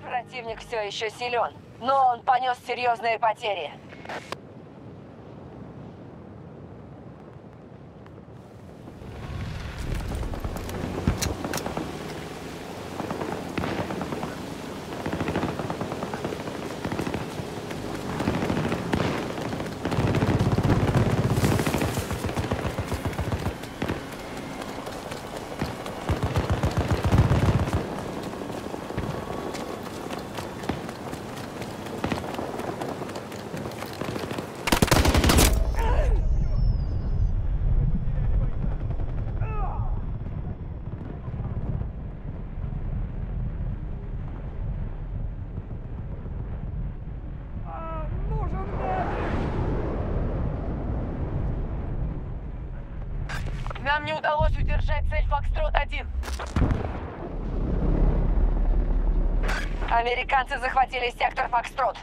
Противник все еще силен, но он понес серьезные потери. Нам не удалось удержать цель Фокстрот-1. Американцы захватили сектор Фокстрот.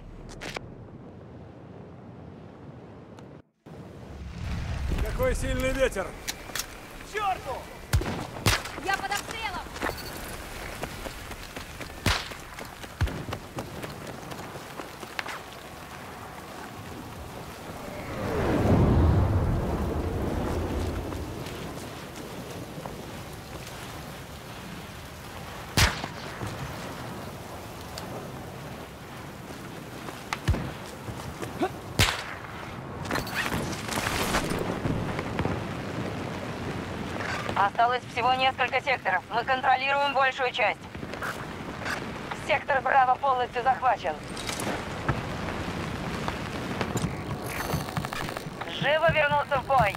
Какой сильный ветер! К черту! Я под обстрелом! Осталось всего несколько секторов. Мы контролируем большую часть. Сектор Браво полностью захвачен. Живо вернуться в бой!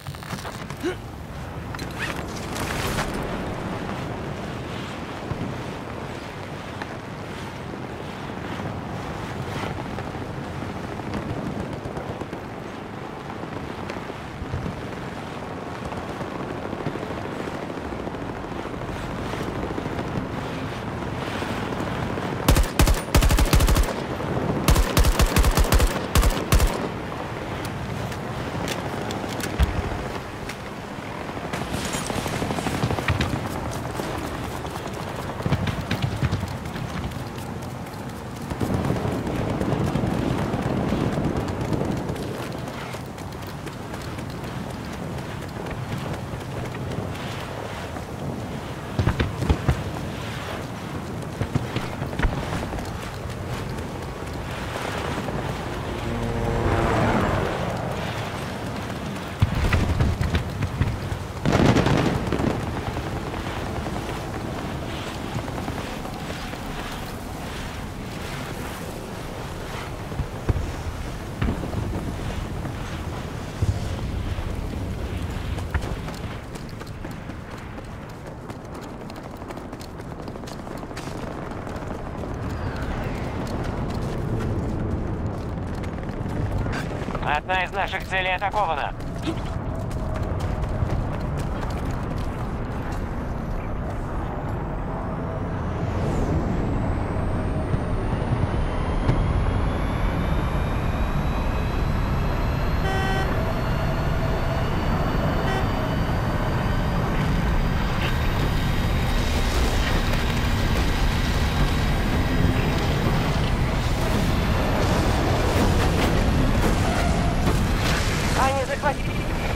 Одна из наших целей атакована. Они захватили...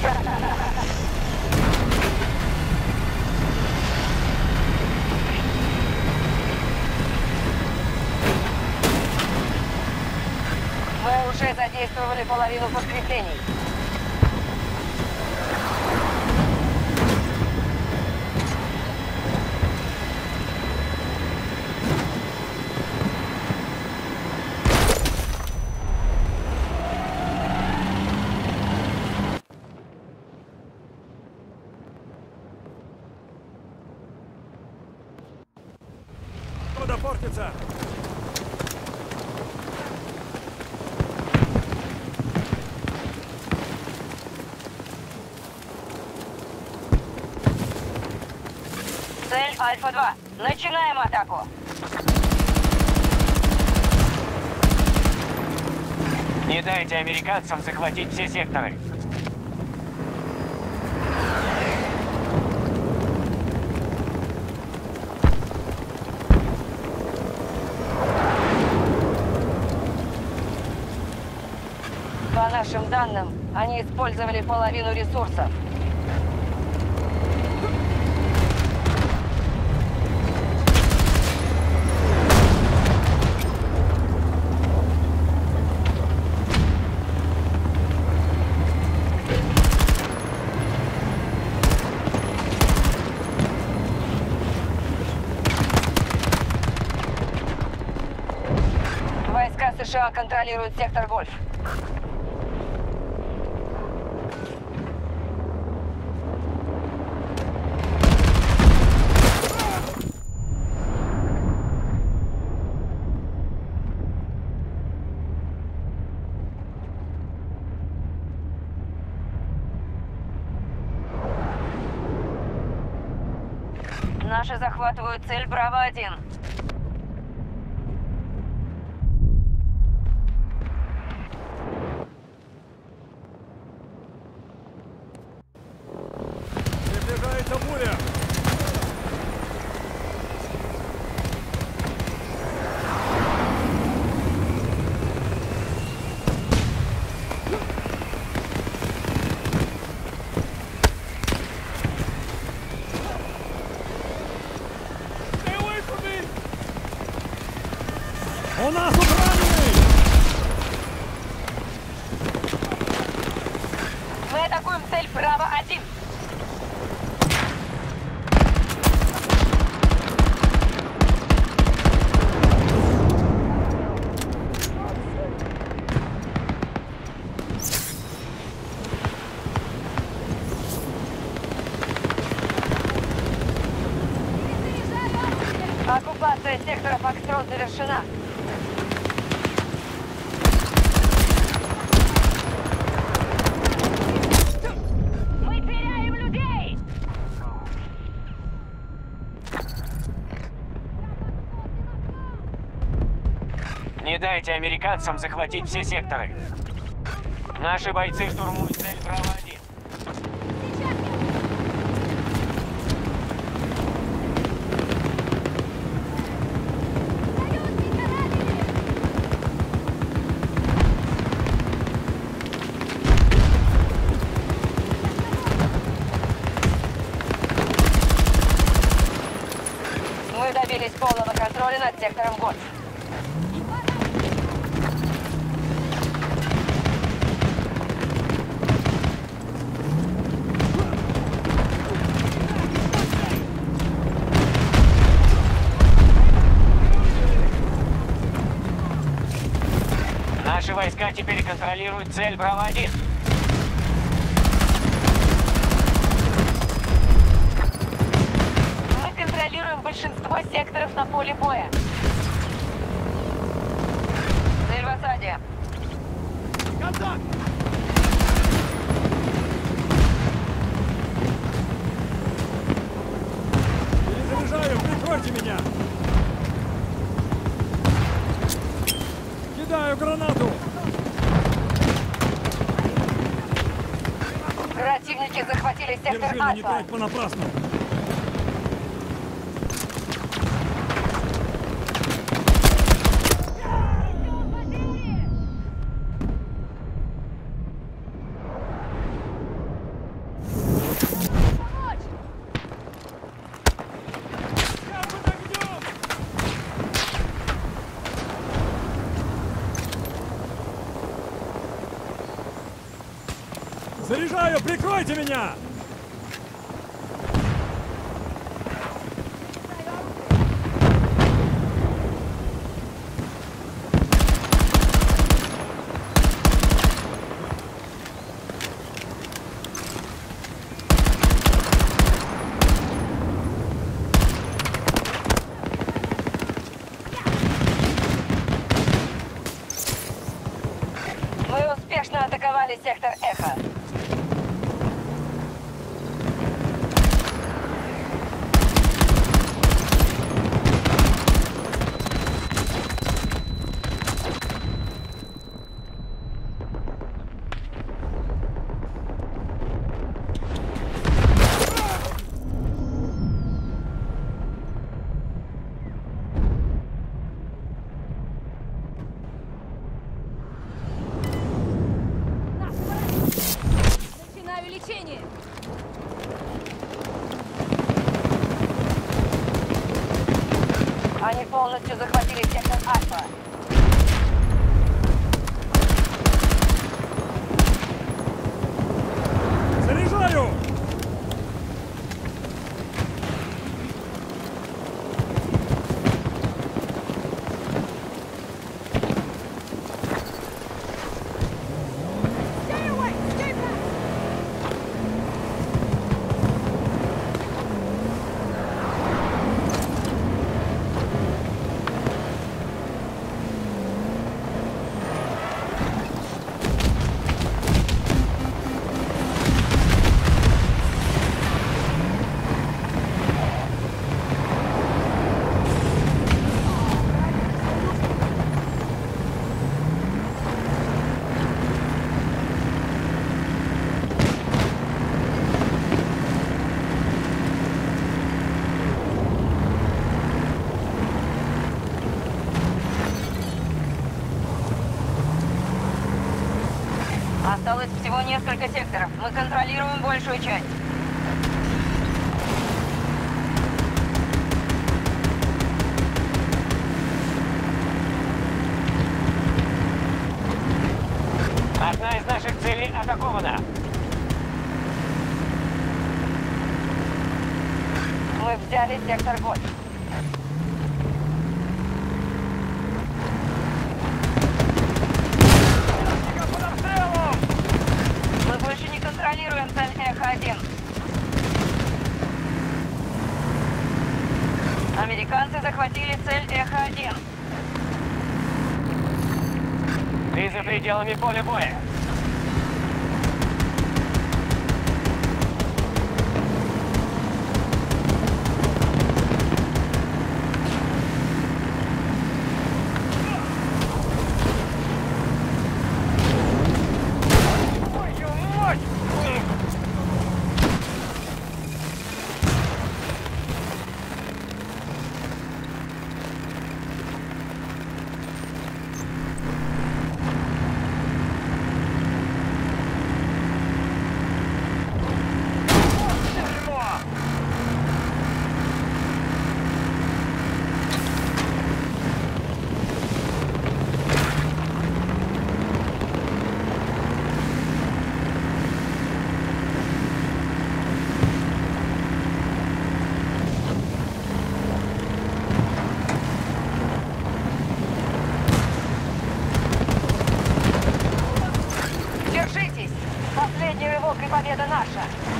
Мы уже задействовали половину подкреплений. Куда портится? Цель Альфа-2. Начинаем атаку. Не дайте американцам захватить все секторы. нашим данным, они использовали половину ресурсов. Войска США контролируют сектор Гольф. Наши захватывают цель Браво-1. Приближается буря. У нас тут раненый! Мы атакуем цель Браво-1. Оккупация сектора Фокстрот завершена. Мы теряем людей! Не дайте американцам захватить все секторы. Наши бойцы штурмуют цель Браво-1. Мы добились полного контроля над сектором Гольф. Наши войска теперь контролируют цель Браво-1. Мы контролируем большинство секторов на поле боя. Цель в осаде. Контакт! Перезаряжаю, прикройте меня! Кидаю гранату! Противники захватили сектор Держи, но не Альфа. трать понапрасну! Заряжаю, прикройте меня! Мы успешно атаковали сектор Эхо. подключении! Они полностью захватили сектор Альфа. Заряжаю! Stay away! Stay back! Осталось всего несколько секторов. Мы контролируем большую часть. Одна из наших целей атакована. Мы взяли сектор Гольф. Мы больше не контролируем цель Эхо-1. Американцы захватили цель Эхо-1. Ты за пределами поля боя. Твою мать! Держитесь! Последний рывок и победа наша!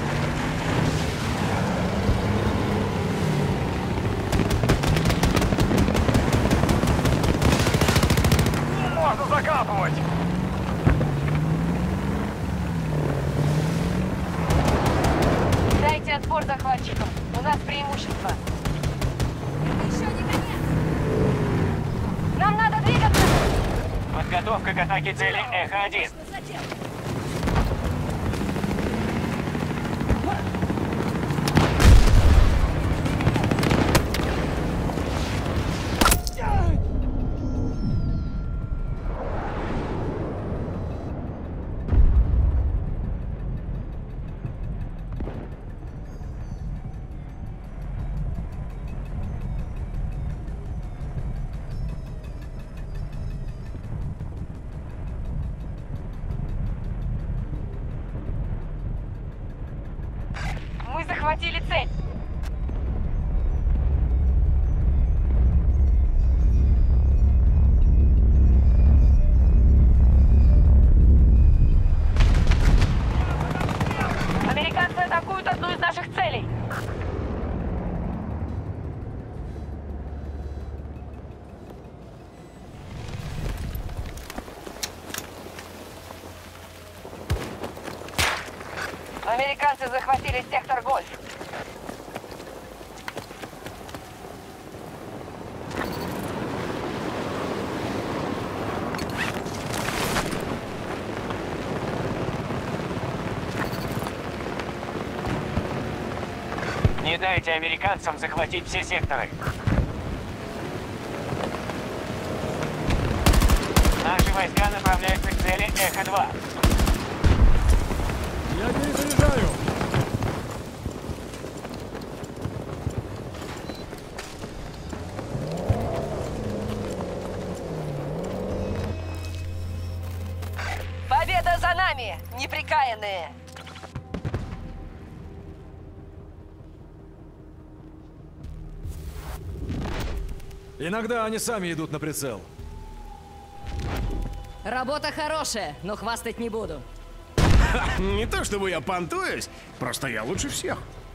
Можно закапывать! Дайте отпор захватчикам. У нас преимущество. Еще не конец! Нам надо двигаться! Подготовка к атаке цели Эхо-1. Точно задел! Мы захватили цель. Американцы атакуют одну из наших целей. Американцы захватили сектор Гольф. Не дайте американцам захватить все секторы. Наши войска направляются к цели Эхо-2. Я перезаряжаю. Победа за нами, неприкаянные! Иногда они сами идут на прицел. Работа хорошая, но хвастать не буду. Не то чтобы я понтуюсь, просто я лучше всех.